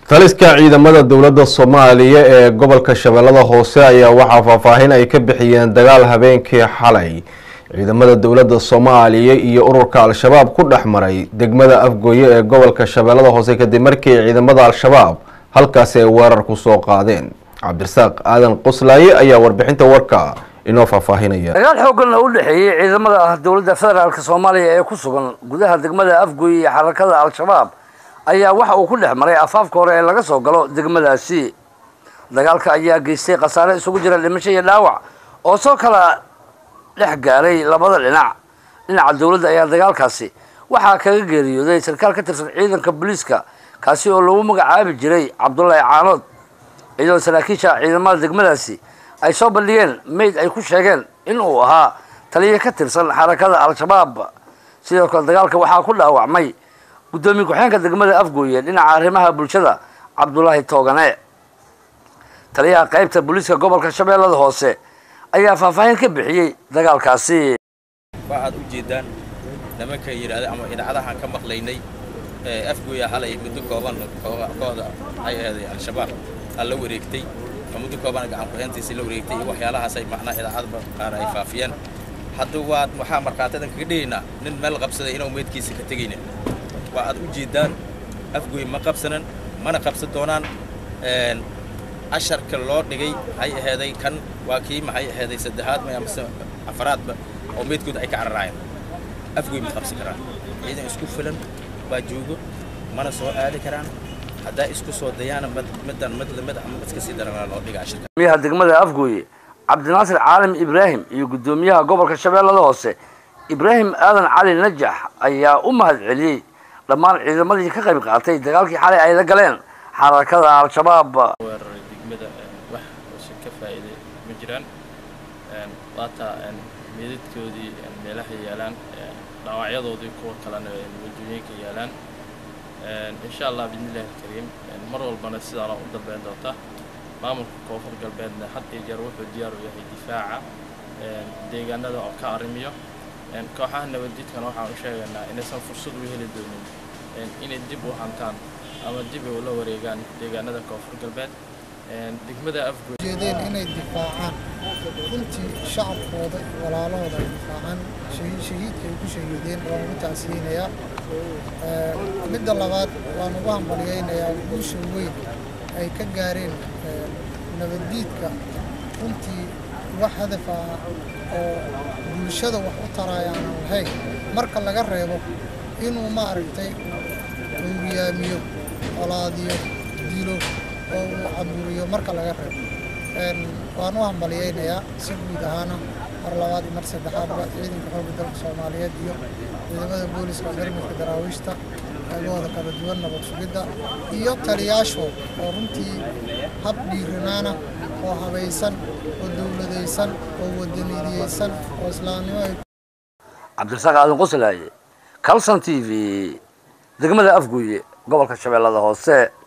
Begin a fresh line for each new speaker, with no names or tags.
taliska ciidamada dowladda Soomaaliya ee gobolka Shabeellada Hoose ayaa waxa faahfaahin ay ka bixiyeen dagaal habeenkii xalay ciidamada dowladda Soomaaliya iyo ururka Al-Shabaab ku dhaxmaray degmada Afgooye ee gobolka Shabeellada Hoose kadib markii ciidamada Al-Shabaab halkaas ay weerar ku soo qaadeen. Cabdirasaaq Aadan Qoslaaye ayaa warbixinta warka inoo faahfaahinaya.
dagaal xooggan oo u dhaxeeyay ciidamada dowladda federaalka Soomaaliya ee ku sugan gudaha degmada Afgooye iyo xarakada Al-Shabaab ayaa waxa uu ku dhexmaray afaafka hore ee laga soo galo degmadaasi. dagaalka ayaa geystay khasaare isugu jira dhimasho iyo dhaawac oo soo kala dhex gaaray labada dhinaca dowladda ayaa dagaalkaasi waxaa kaga geeriyooday sarkaal ka tirsan ciidanka booliiska kaasi oo lagu magacaabi jiray Cabdullaahi Caanood. iyadoo saraakiisha ciidamada degmadaasi ay soo bandhigeen meyd ay ku sheegeen in uu ahaa taliye ka tirsan xarakada Al-Shabaab. sidoo kale dagaalka waxaa ku dhaawacmay gudoomiye ku-xigeenka degmada Afgooye dhinaca arrimaha bulshada Cabdullaahi Toogane. taliyaha qaybta booliiska gobolka Shabeellada Hoose ayaa faahfaahin ka bixiyay dagaalkaasi.
waxaad u jeedaan nimanka yiraahdo ama idaacadaha ka maqlaynay Afgooye xalay muddo kooban kooxda ay ahayd Al-Shabaab la wareegtay muddo kooban gacan ku hayntiisa la wareegtay waxyaalahaas ay macna idaacadba qaar ay faafiyeen. hadda waxaa markaatadan kaga dhigayna nin meel qabsaday inuu meedkiisa ka tagayna waxaad u jeedaan Afgooye ma qabsanan mana qabsan doonaan asharka loo dhigay ay ahayd kan waa kii maxay ahayd saddexaad ma ama afraadba oo meedkooda ay ka cararayeen. Afgooye ma qabsan karaan ciidan isku filan baa joogo mana soo aadi karaan hadda isku soo dayana madan ama iska sii daran loo dhigay asharka.
gudoomiyaha degmada Afgooye Cabdinaasir Caalim Ibraahim iyo gudoomiyaha gobolka Shabeellada Hoose Ibraahim Aadan Cali Najax ayaa u mahadceliyay dhammaan ciidamadii ka qayb qaatay dagaalkii xalay ay la galeen xarakada Al-Shabaab.
degmada wax ka faa'iiday ma jiraan waata meedadkoodii meelaha yaalaan dhaawacyadoodii kuwa kalena wadooyinka yaalaan insha Allah bismillaahir kariim mar walbana sidaan u dalbeen doonta maamulka koonfur galbeedna had iyo jeer wuxuu diyaar u yahay difaaca deegaanada oo ka arrimiyo kooxaha nabadgelyada waxaan u sheegaynaa inaysan fursad u heli doonin inay dib u hantaan ama dib u la wareegaan deegaanada koonfur galbeed degmada Afgooye
jeedeen inay difaacaan runtii shacabkooda walaalahooda difaacaan shahiidka ay ku shahiideen waa ugu tacsiyeynayaa. midda labaad waan ugu hambaliyeynayaa guusha weyn ay ka gaareen nabaddiidka runtii wax hadaf ah oo bulshada wax u tarayaan lahayn marka laga reebo inuu ma aragtay uuriyaamiyo olaadiyo dilo oo uu caburiyo marka laga reebo. waan u hambaliyeynayaa si guud ahaana mar labaad iyo mar saddexaadba ciidanka xoogga dalka Soomaaliyeed iyo ciidamada booliiska garmadka daraawiishta qaybahooda kala duwan nabad sugidda iyo taliyaashood oo runtii hab dhiiranaana oo habaysan oo dowladaysan oo wadaniyeysan oo islaamnimo.
Cabdirasaaq Aadan Qoslaaye Kalson TV degmada Afgooye gobolka Shabeellada Hoose.